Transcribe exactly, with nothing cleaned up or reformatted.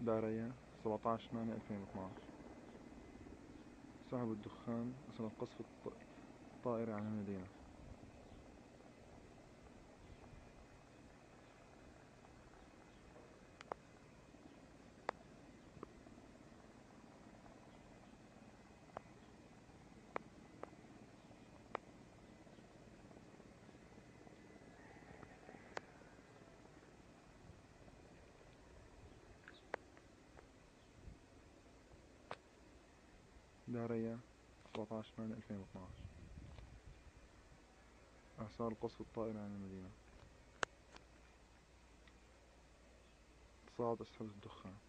داريا سبعتاشر ثمانية ألفين واثناشر. سحب الدخان أثناء قصف الط- الطائرة عن المدينة. داريا سبعتاشر ثمانية ألفين واثناشر. إعصار قصف الطائرة عن المدينة. تصاعد أسحاب الدخان.